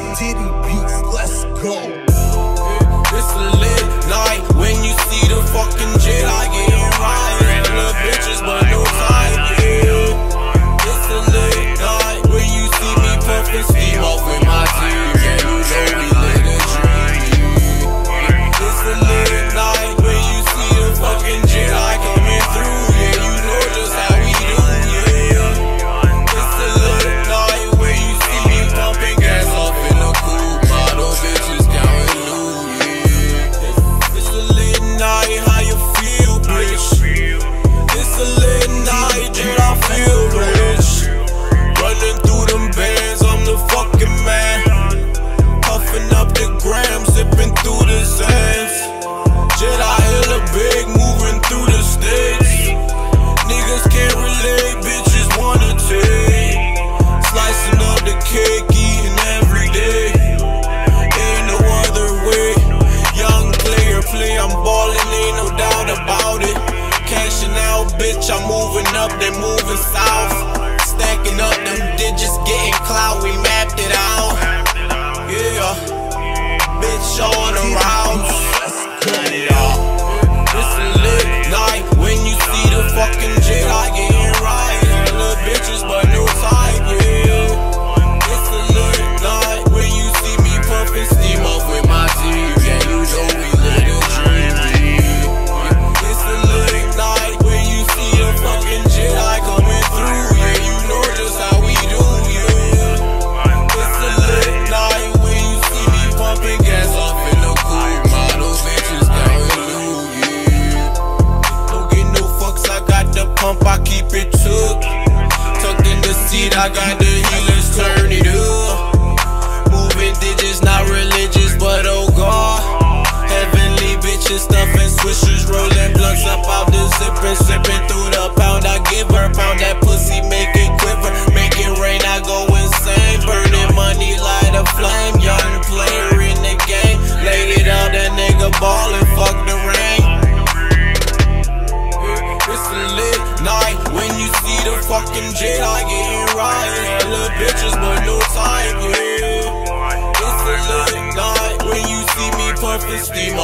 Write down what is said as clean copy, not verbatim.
Titty beats, let's go. It's a lit night when you see the fucking jet. I getting right, little bitches but no time, yeah. It's a lit night when you see me puffin' steam off with my team, yeah. You know we live a dream, yeah. It's a lit night when you see the fucking jet. I coming through, yeah. You know just how we do, yeah. It's a lit night when you see me pumping gas off in the coupe. Model bitches counting loot, yeah. It's a lit night, how you feel, bitch? It's a lit night, dude, I feel rich. Running through them bands, I'm the fucking man. Puffing up the gram, sipping through the sands. Jet, I hit a big, moving through the states. Niggas can't relate, bitches wanna take. Slicing up the cake, eating every day. Ain't no other way. Young player play, I'm ballin', ain't no doubt about it. Cashing out, bitch, I'm moving up, they moving south. Stacking up them digits, getting clout, we mapped it out. Yeah, bitch on the route. It's a lit night when you see the fucking jet. I getting right, little bitches but no time, yeah. It's a lit night when you see me puffin' steam off with my team, yeah. You know we live a dream, yeah. It's a lit night when you see the fucking jet. I coming through, yeah. You know just how we do, yeah. It's a lit night when you see me pumping gas off in the coupe. Model bitches counting loot, yeah. Don't get no fucks, I got the pump, I keep it took. Tucked in the seat, I got the healers, turn it up. Moving digits, not religious, but oh God. Heavenly bitches, stuffing swishers, rolling blunts up out the zippin', sipping through the pound. I give her a pound, that pussy make it quiver, make it rain, I go insane. Burning money, light a flame, young player in the game. Laid it out, that nigga ballin', fuck the rain. It's a lit night when you see the fucking jet. I getting right, little bitches but no time, yeah. It's a lit night when you see me puffin' steam